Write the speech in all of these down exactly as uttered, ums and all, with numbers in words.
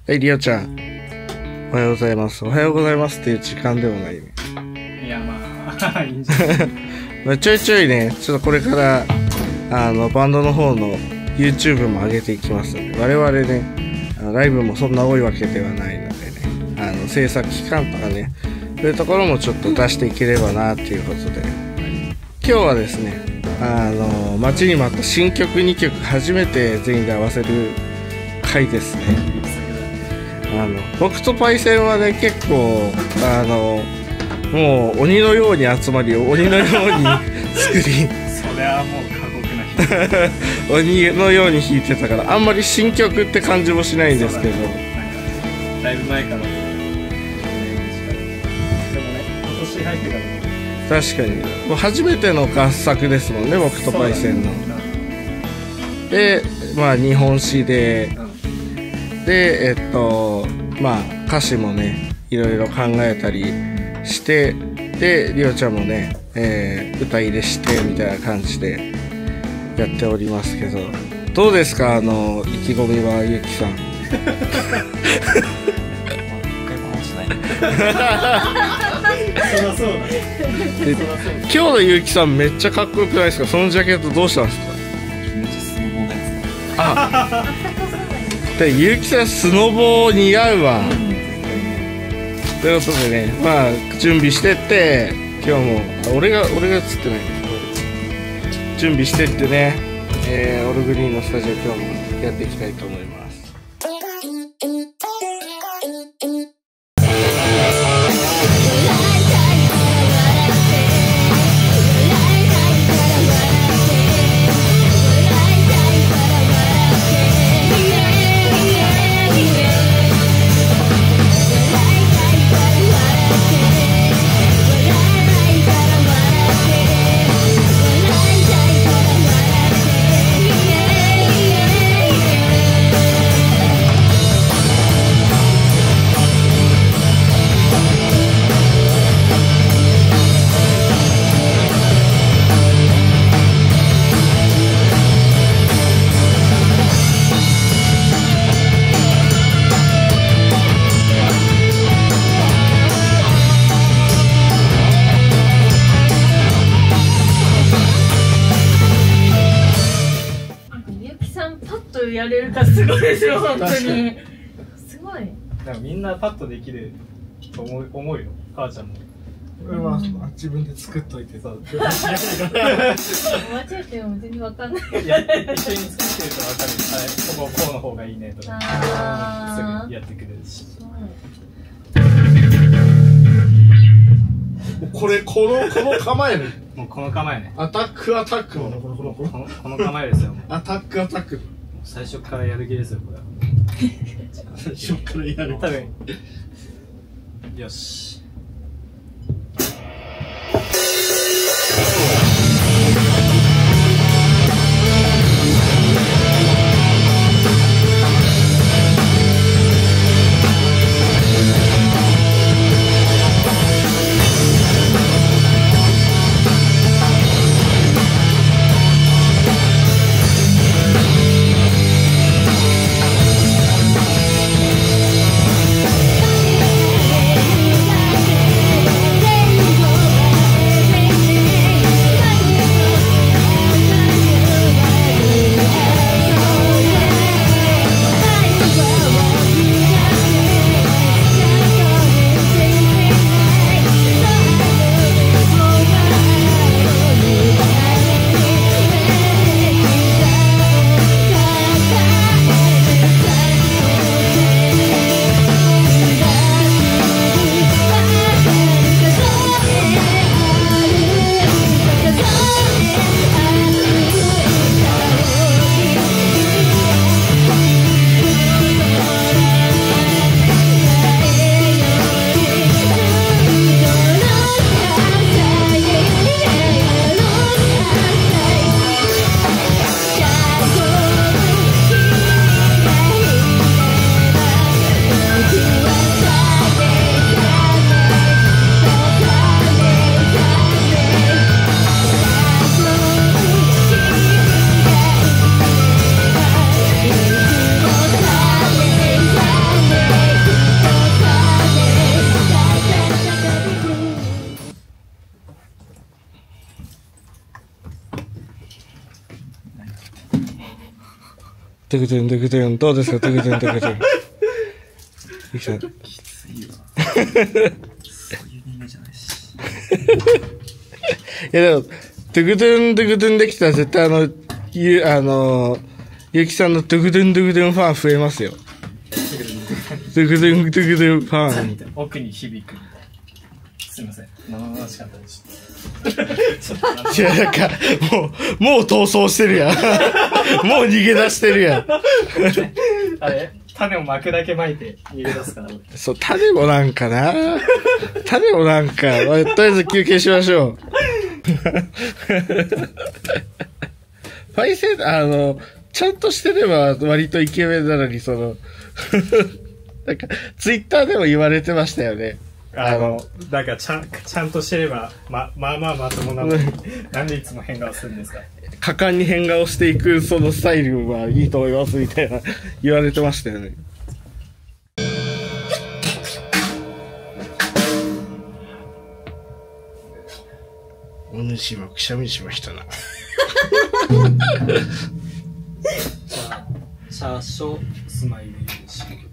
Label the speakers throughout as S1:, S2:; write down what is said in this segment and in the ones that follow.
S1: はい、りおちゃん。おはようございます。おはようございますっていう時間でもないね。
S2: いや、まあ、いいんじゃない
S1: まあちょいちょいね、ちょっとこれから、あの、バンドの方の YouTube も上げていきますので、我々ね、あのライブもそんな多いわけではないのでね、あの、制作期間とかね、そういうところもちょっと出していければなっていうことで、今日はですね、あの、待ちに待った新曲にきょく初めて全員で合わせる回ですね。あの僕とパイセンはね結構あのもう鬼のように集まり鬼のように作り
S2: それはもう過酷な人
S1: 鬼のように弾いてたからあんまり新曲って感じもしないんですけど、
S2: なんかだいぶ前からでもね今年入ってから
S1: 確かにもう初めての合作ですもんね、僕とパイセンの。でまあ日本史ででえっとまあ歌詞もねいろいろ考えたりしてでりおちゃんもね、えー、歌入れしてみたいな感じでやっておりますけど、どうですか、あの意気込みはゆうきさん。
S2: そらそうだ
S1: で今日のゆうきさんめっちゃかっこよくないですか？そのジャケットどうしたんですか？
S3: めっちゃスノボーのやつ。
S1: あでゆうきさんスノボー似合うわ。ということでね、まあ準備してって今日もあ俺が俺が映ってない準備してってね、えー、オルグリーンのスタジオ今日もやっていきたいと思います。
S4: やれるかすごいですよ、本当に。すごい。
S2: なんかみんなパッとできると思う思うよ、母ちゃんも。
S1: これは自分で作っといてさ。
S4: 間違えても全然わかんない。
S2: いや、一緒に作ってるとわかる。はい、こここうの方がいいねとか、すぐやってくれるし。
S1: これこのこの構えね。
S2: もうこの構えね。
S1: アタックアタックのこのこのこの
S2: このこの構えですよ。
S1: アタックアタック。
S2: 最初からやる気ですよ、これは。
S1: 最初からやる。
S2: 多分。よし。
S5: 「
S1: トゥクトゥントゥクトゥン、どうですかトゥクトゥントゥクトゥン。ゆきさん。
S3: きついわ。そういう人間じゃないし。
S1: いやでも、トゥクトゥントゥクトゥンできたら絶対あの、ゆ、あの、ゆきさんのトゥクトゥントゥクトゥンファン増えますよ。トゥクトゥントゥクトゥンファン。
S2: 奥に響くみたいな。すいません。生々しかったです。
S1: いや、なんか、もう、もう逃走してるやん。もう逃げ出してるやん。
S2: あれ種を巻くだけ巻いて逃げ出すから。
S1: そう、種もなんかな。種もなんか、とりあえず休憩しましょう。パイセン、あの、ちゃんとしてれば割とイケメンなのに、その、なんか、ツイッターでも言われてましたよね。
S2: あの、だからちゃん、ちゃんとしてれば、ま、まあまあまともなのに、なんでいつも変顔するんですか？
S1: 果敢に変顔していくそのスタイルはいいと思いますみたいな言われてましたよね。お主もくしゃみしましたな。
S2: じゃあ、車掌スマイル新曲。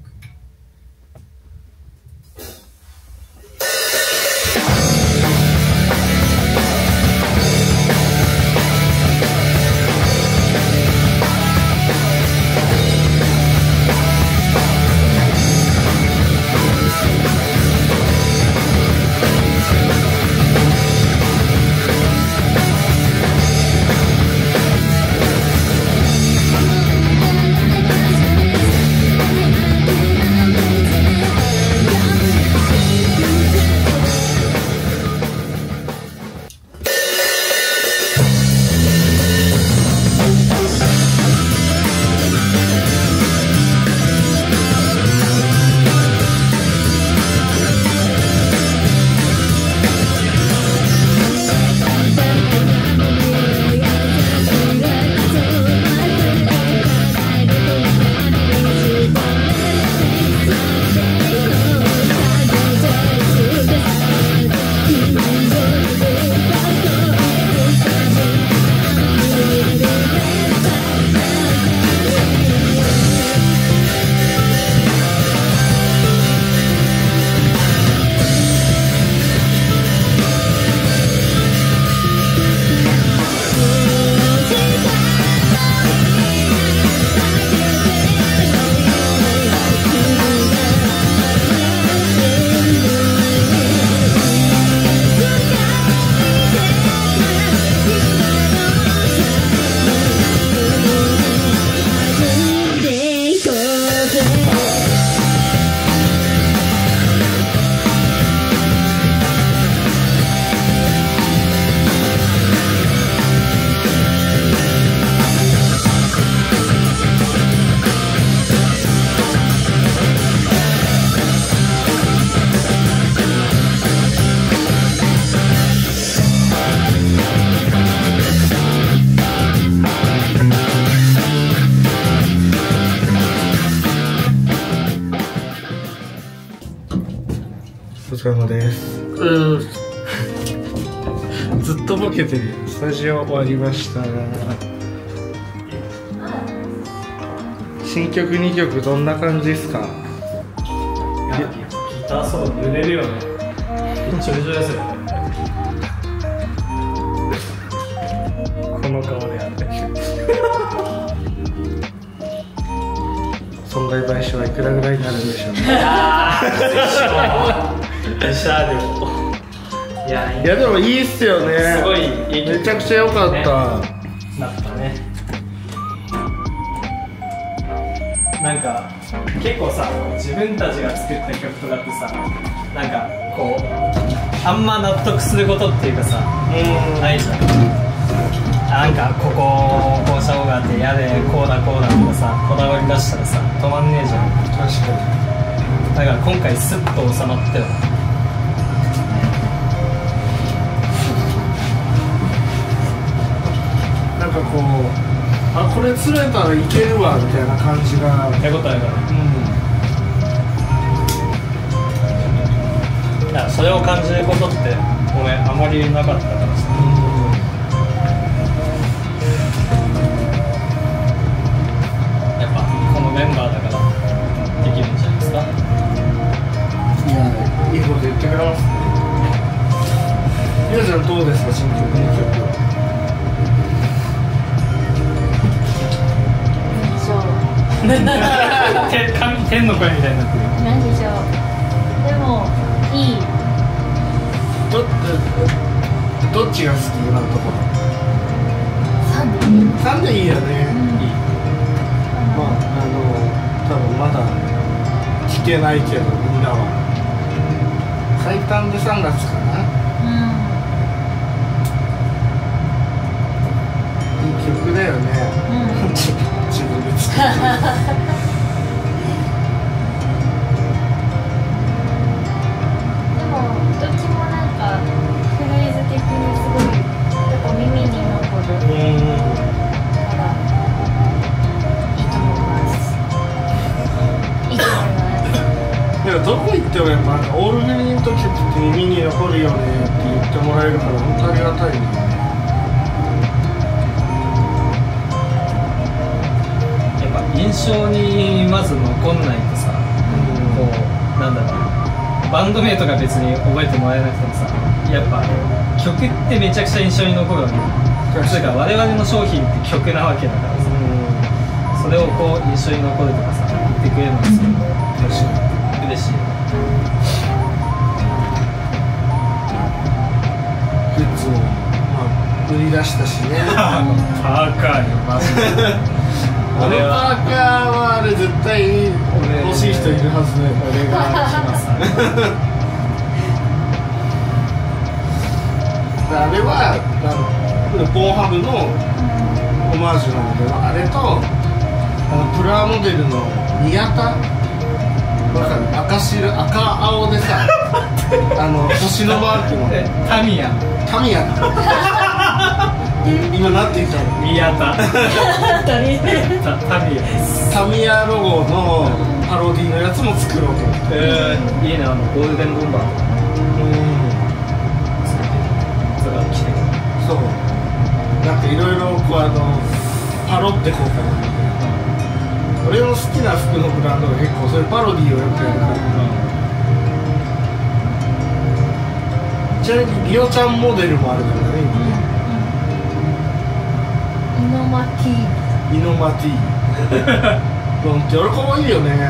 S1: お疲れ様です。うん。ずっとボケてる。スタジオ終わりました。新曲にきょくどんな感じですか？
S2: いや、ギターソロ濡れるよね。びっちょびちょですよね。この顔でやって。
S1: 損害賠償はいくらぐらいになるんでしょうね。
S2: でしたでも。いや、
S1: いやでもいいっすよね。
S2: すごいいい。
S1: めちゃくちゃ良かった。
S2: ね、なったね。なんか結構さ、自分たちが作った曲とかってさ、なんかこうあんま納得することっていうかさ、ないじゃん。なんかこここうした方があって嫌でこうだこうだとかさ、こだわり出したらさ止まんねえじゃん。
S1: 確かに。
S2: だから今回スッと収まってる。
S1: なんかこう、あ、これ釣れたらいけるわみたいな感じが
S2: 手応えがね。うん。だからそれを感じることって俺あまりなかったからさ。やっぱて神天の声みたいになってる。
S4: なんでしょう。でもいい。
S1: どどっちが好き今のところ？
S4: サンデー。
S1: さんでいいよね。
S2: いい。
S1: まああの多分まだ聞けないけどみんなは最短でさんがつかな。いい曲だよね。
S4: うん。うん。
S1: 自分で作って
S4: でもどっちもなんかフレーズ的にすごいやっぱ耳に残る
S1: うん
S4: からいいと思います。いいと思います。
S1: でもどこ行ってもやっぱなんかオールグリーンと曲って耳に残るよねって言ってもらえるから本当ありがたいね。
S2: やっぱ印象にまず残んないとさ、こうなんだろう、バンド名とか別に覚えてもらえなくてもさ、やっぱ曲ってめちゃくちゃ印象に残るわけよ。それから我々の商品って曲なわけだからさ、それをこう印象に残るとかさ言ってくれるのがすごい嬉しい。嬉しい。
S1: グッズも、まあ、売り出したしね。
S2: あのパーカーよマジで。
S1: あのパーカーはあれ絶対欲しい人いるはずだよ。
S2: 俺が来ます。
S1: あれはあのポンハブのオマージュなんだけど、あれとあのプラモデルの宮田わかる？赤白赤青でさあの星のマークの
S2: タミヤ
S1: タミヤだ今なんて言ったの？
S2: 宮田タタミヤです。
S1: タミヤロゴのパロディのやつも作ろうと思って。
S2: えー、いいね、あのゴールデンボンバーとか
S1: うん
S2: それが来てる。
S1: そうなんかいろいろこうあのパロってこうかなみたいな。俺の好きな服のブランドが結構そういうパロディをよくやるから。ちなみにリオちゃんモデルもあるからね今ね。
S4: イノマティ
S1: イノマティロンって俺可愛いよね。
S4: 何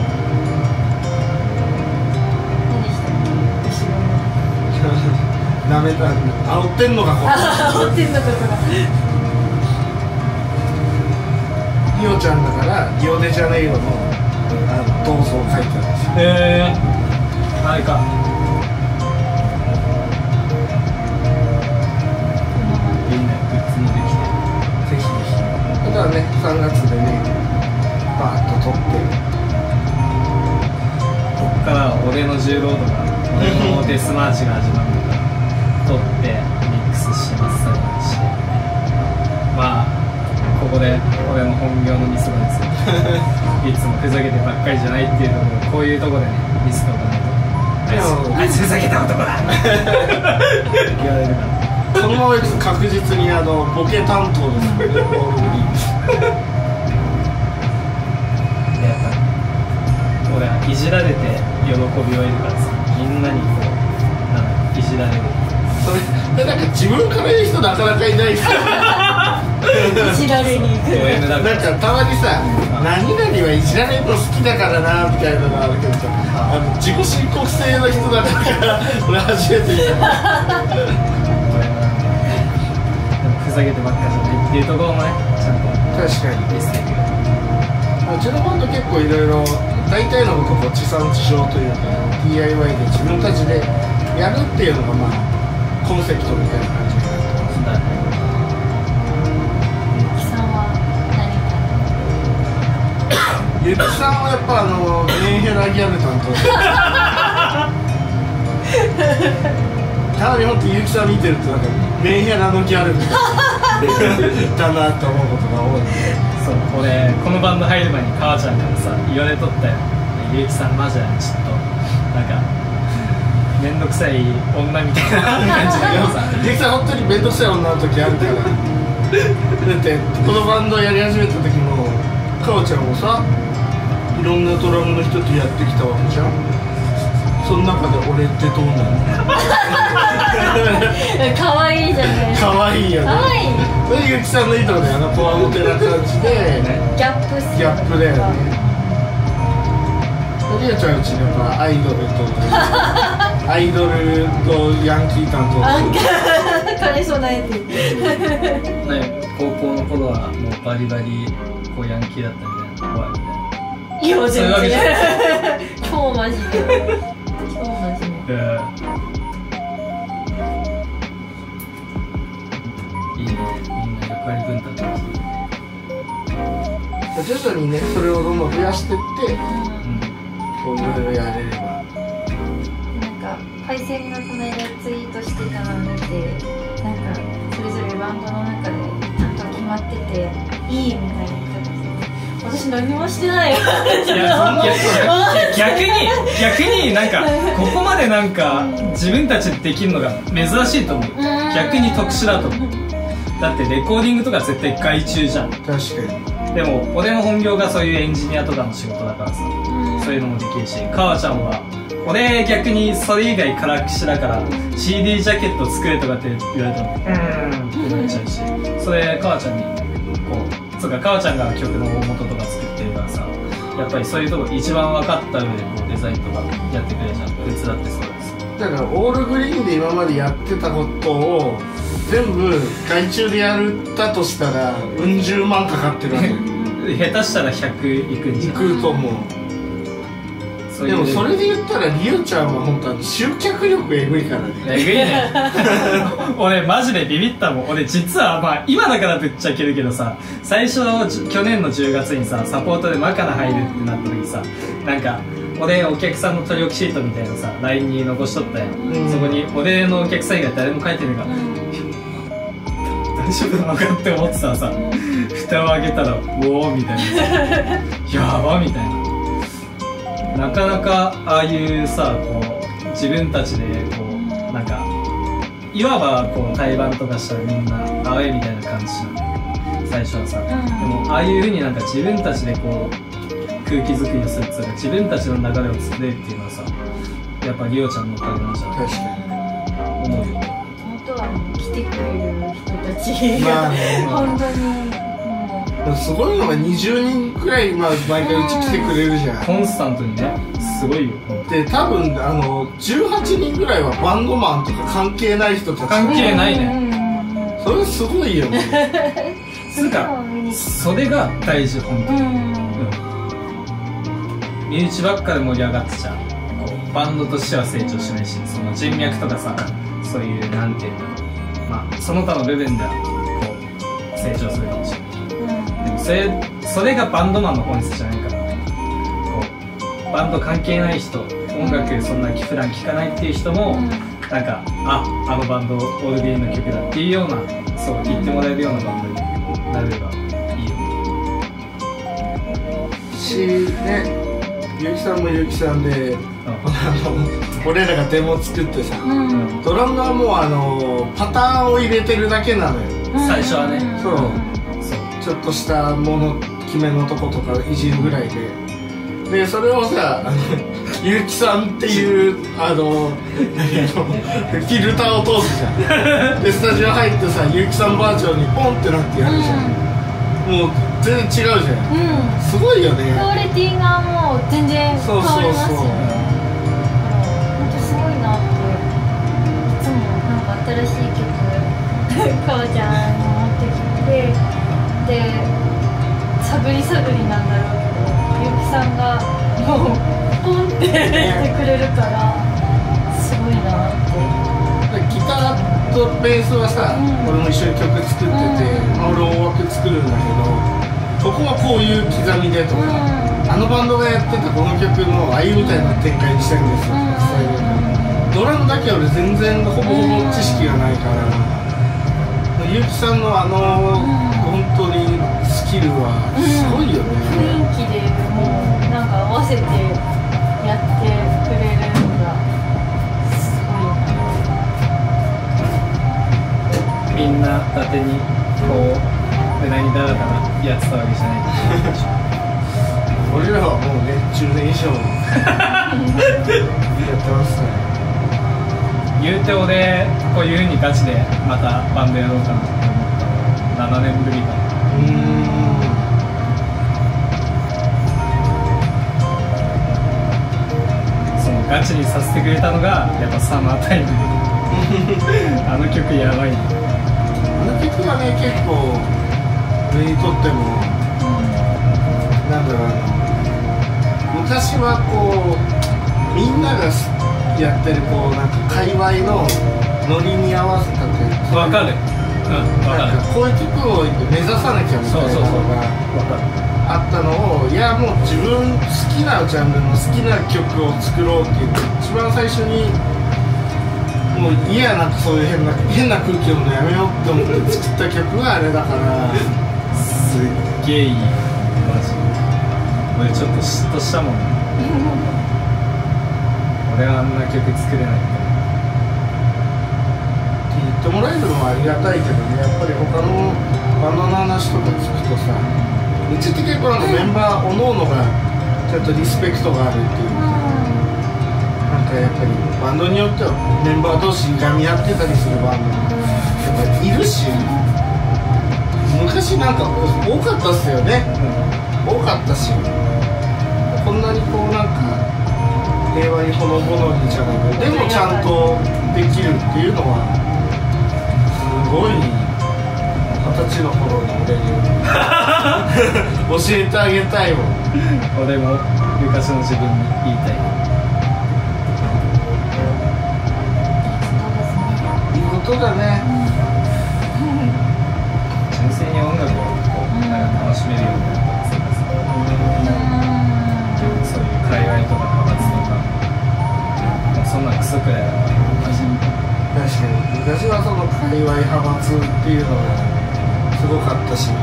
S4: でしたっけ？後ろの
S1: なめた煽ってんのかこれ。
S4: 煽ってんのかこ
S1: リオちゃんだからリオデジャネイロのあの銅像を描いてあるんですよ。
S2: へえー、あれか。いいね、グッズもできて。
S1: ぜひぜひ。だからねさんがつでねバーッと撮って
S2: こっから俺の重労働が俺のデスマーチが始まるのから撮ってミックスしますしてまあここで俺の本業のミスがですよいつもふざけてばっかりじゃないっていうところこういうところでねミスとかないとあいつあいつふざけた男だ言われるから
S1: このままいくと確実にあのボケ担当ですよね。ボール
S2: やっぱ俺はいじられて喜びを得るからさみんなにこうなんかいじられる
S1: それなんか自分から言う人なかなかいないですよ。
S4: いじられに行く。
S2: ド M だか
S1: なん
S2: ら
S1: かたまにさ何々はいじられるの好きだからなみたいなのがあるけどさあの自己申告制の人だから俺初めて見た。
S2: ふざけてばっかじゃないっていうところもねちゃんと
S1: 確かに
S2: 見せてくれる
S1: うちのバンド結構いろいろ大体のことを地産地消というか ディーアイワイ で自分たちでやるっていうのがまあコンセプトみたいな感じになってますね。
S4: ゆきさんは何か
S1: ゆきさんはやっぱあのメンヘラギャル担当たまに本当ゆきさん見てるとなんかメンヘラのギャルみたいなだなと思うことが多いんで。
S2: そう俺このバンド入る前に母ちゃんからさ言われとったよゆうきさんマジでちょっとなんかめんどくさい女みたいな感じだけどさ
S1: ゆきさん本当にめんどくさい女の時あるからだってこのバンドやり始めた時も母ちゃんもさいろんなドラムの人とやってきたわけじゃん。 その中で俺ってどうなの？
S4: 可愛いじゃないですか。
S1: 可愛いよね。
S4: 可愛い。
S1: それゆきさんのいいとこで、あのこわもてな感じで
S4: ギャップっすよね。
S1: ギャップだよね。りおちゃんうちのやっぱアイドルとアイドルとヤンキー担当
S4: あんか枯れそうなやつ。
S2: ね、高校の頃はもうバリバリこうヤンキーだったみたいな、怖いみたいな。
S4: いや全
S2: そういうわけじゃ
S4: 然
S2: ない
S4: 超マジで超マジで。
S2: いいね、みんな役割分担だ。
S1: 徐々にね、それをどんどん増やしていって
S2: うん
S1: こういろいろやれれば。
S4: なんかパイセンがこの間ツイートしてたのを見て、なんかそれぞれバンドの中でちゃんと決まってていいみたいな言ってた。私何もしてないよ。
S2: いや、いや逆に逆になんかここまでなんか自分たちでできるのが珍しいと思う。逆に特殊だと思う。だってレコーディングとか絶対外注じゃん。
S1: 確かに。
S2: でも俺の本業がそういうエンジニアとかの仕事だからさ、そういうのもできるし、かわちゃんは俺逆にそれ以外から口だから シーディー ジャケット作れとかって言われてもうーんってなっちゃうし、それかわちゃんにこうそうか、かわちゃんが曲の大元とか作ってるからさ、やっぱりそういうとこ一番分かった上でこうデザインとかやってくれるじゃん。普通だってそうです。
S1: だからオールグリーンで今までやってたことを全部外注でやったとしたらうん十万かかってるわけ。
S2: 下手したらひゃくいくんじ
S1: い
S2: ゃん。
S1: くと思う。
S2: そういう
S1: でもそれで言ったらりおちゃんは本当に集客力エグいからね。
S2: えぐいね。俺マジでビビったもん。俺実はまあ今だからぶっちゃけるけどさ、最初去年のじゅうがつにさサポートでマカナ入るってなった時さ、なんか俺お客さんの取り置きシートみたいなさ ライン に残しとったよ、うん、そこに俺のお客さん以外誰も書いてないから、うん、大丈夫なのかって思ってたらさ、蓋を開けたら「おお」みたいな「やば」みたいな。なかなかああいうさこう自分たちでこうなんかいわばこう対バンとかしたらみんなアウェイみたいな感じじゃん最初はさ、うん、でもああいう風になんか自分たちでこう空気作りをするっていうか自分たちの流れを作れるっていうのはさ、やっぱりおちゃんのおかげなんじゃないかな思うよ。
S4: 本当は来てくれる人たちが、まあね、本当に
S1: すごいのがにじゅうにんくらい、まあ、毎回うち来てくれるじゃん。
S2: コンスタントにね、すごいよ。
S1: で多分あのじゅうはちにんぐらいはバンドマンとか関係ない人たち。
S2: 関係ないね。
S1: それすごいよね。
S2: つうかそれが大事本当に、うん、身内ばっかで盛り上がってちゃこうバンドとしては成長しないし、その人脈とかさ、そういうなんていうんだろう、まあその他の部分ではこう成長するかもしれない。でもそれそれがバンドマンの本質じゃないから、こうバンド関係ない人、音楽そんな普段聴かないっていう人も、うん、なんかああのバンドオールディーの曲だっていうような、そう言ってもらえるようなバンドになればいいよ
S1: しね。ゆうきさんもゆうきさんで、うん、俺らがデモ作ってさ、うん、ドラムはもうあのパターンを入れてるだけなのよ、
S2: うん、最初はね。
S1: そう、ちょっとしたもの決めのとことかいじるぐらいで、でそれをさあのゆうきさんっていうあのフィルターを通すじゃん。でスタジオ入ってさゆうきさんバージョンにポンってなってやるじゃん、うん、もう全然違うじゃん、うん、すごいよね。
S4: クオリティがもう全然変わりますよね。本当すごいなって。いつもなんか新しい曲かわちゃんに持ってきて、で探り探りなんだろうけど、ゆうきさんがもうポンって言ってくれるからすごいなって。
S1: ギターとベースはさ、うん、俺も一緒に曲作ってて、うん、俺大枠作るんだけど、ここはこういう刻みでとか、うん、あのバンドがやってたこの曲のああいうみたいな展開にしたいんですよ、うん、ドラムだけ俺全然ほぼほぼ知識がないから、うん、ゆうきさんのあの、うん、本当にスキルはすごいよね、
S4: うん、雰囲気でもうなんか合わせてやってくれるのがすごいよね。
S2: みんな伊達にこう無駄にダラダラやってたわけじゃないでしょ。
S1: 俺らはもうねじゅうねん以上ってますね。
S2: 言うて俺こういう風にガチでまたバンドやろうかなって思ったのななねんぶりかな。
S1: うーん。
S2: そのガチにさせてくれたのがやっぱサマータイムあの曲やばい。
S1: あの曲がね結構俺にとっても、なんだろう、あの昔はこうみんながやってるこうなんか界隈のノリに合わせたというか、
S2: わかる。うん、わかる。
S1: なんかこういう曲を目指さなきゃみたいなのがあったのを、いやもう自分好きなジャンルの好きな曲を作ろうっていう一番最初にもういやなんかそういう変な変な空気をやめようって思って作った曲があれだから
S2: すっげえいい。マジ俺ちょっと嫉妬したもん俺はあんな曲作れない
S1: って言ってもらえるのはありがたいけどね、やっぱり他のバンドの話とか聞くとさ、うちって結構なんかメンバーおのおのがちゃんとリスペクトがあるっていうか、なんかやっぱりバンドによってはメンバー同士がみ合ってたりするバンドもやっぱりいるし、昔なんか多かったっすよね、多かったし、こんなにこうなんか平和にほのぼのにじゃなくてでもちゃんとできるっていうのはすごい二十歳の頃の俺に教えてあげたいもん。
S2: 俺も昔の自分に言いたい。
S1: いいことだね。
S2: 純粋に音楽をこうなんか楽しめるようになったんですよ。そういう海外とか派閥とかもうそんなクソくらいだったマジ。
S1: 確かに昔はその界隈派閥っていうのがすごかったし、なん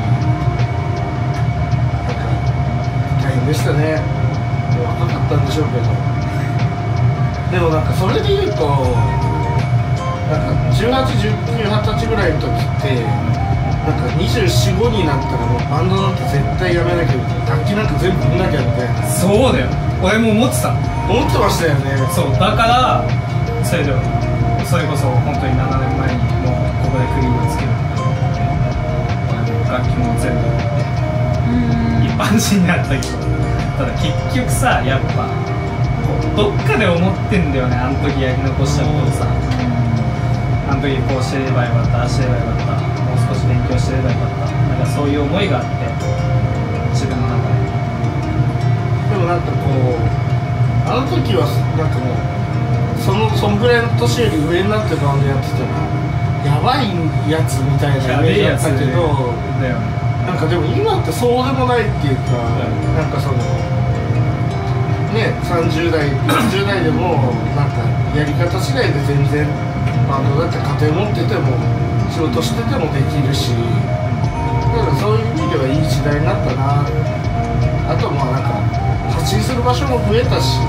S1: か大変でしたね。若かったんでしょうけど、でもなんかそれで言うとなんかじゅうはち、じゅうきゅう、はたちぐらいの時ってなんかにじゅうよん、ごになったらもうバンドなんて絶対やめなきゃみたいな、楽器なんか全部売んなきゃみたいな。
S2: そうだよ、俺も思ってた。
S1: 思ってましたよね。
S2: そうだからそれでそれこそ本当にななねんまえにもうここで区切りをつけるって思って楽器も全部一般人になったけど、ただ結局さやっぱどっかで思ってんだよね、あの時やり残したことをさ、あの時こうしてればよかった、ああしてればよかった、もう少し勉強してればよかった、なんかそういう思いがあって自分の中で。
S1: でもなんかこうあの時はなんかもうそのそんぐらいの年より上になってバンドやってたらやばいやつみたいなイメージだったけど、
S2: だよね、
S1: なんかでも今ってそうでもないっていうか、なんかそのねさんじゅう代、よんじゅう代でもなんかやり方次第で全然バンドだって家庭持ってても仕事しててもできるし、だからそういう意味ではいい時代になったな。あとまあなんか発信する場所も増えたし、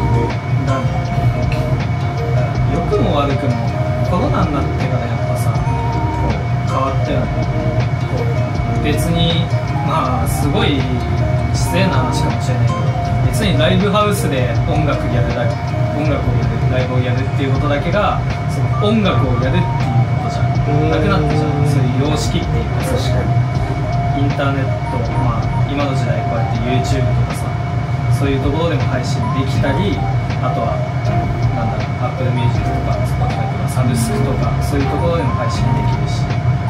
S2: 良くも悪くもコロナになってからやっぱさこう変わったよね。こう別にまあすごい失礼な話かもしれないけど、別にライブハウスで音楽やるだけ、音楽をやる、ライブをやるっていうことだけがその音楽をやるっていうことじゃなくなったじゃん。そういう様式っていうか、
S1: 確かに
S2: インターネット、まあ今の時代こうやって YouTube とかさ、そういうところでも配信できたり、あとはなんだろう Apple Music とか Spotify とかサブスクとかそういうところでも配信できるし、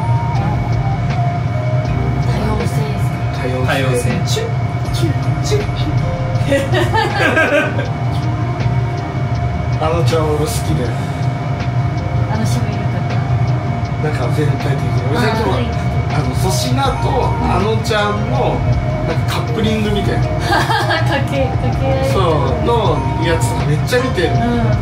S4: 多様性ですね。
S1: 多様性
S2: 多様性チュッチュッチュッ
S1: あのちゃん俺好きで、
S4: あの渋い方。
S1: なんか全体的に俺最初はあの粗品とあのちゃんのなんかカップリングみたいな
S4: かけかけられる。
S1: そうのやつめっちゃ見てる、
S4: うん。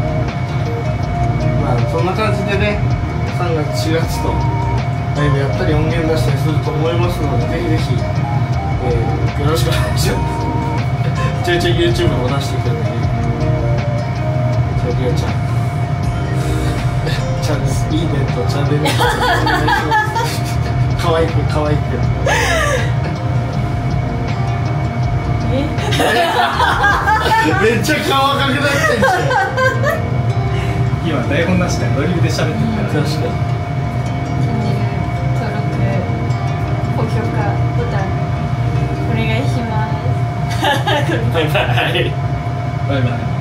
S1: まあそんな感じでねさんがつしがつとライブやったり音源出したりすると思いますので、ぜひぜひ、えー、よろしくお願いしますちょいちょい YouTube も出してくるんでね。じゃありおちゃんチャンネルいいねとチャンネル登録お願いします可愛く可愛く
S4: え
S1: めっちゃ顔赤くなってんじゃん。
S2: 今台本なしでドリブで喋ってるから。
S3: 確かに。
S4: チャンネル登録、高評価ボタンお願いします。
S3: バイバイ。
S2: バイバイ。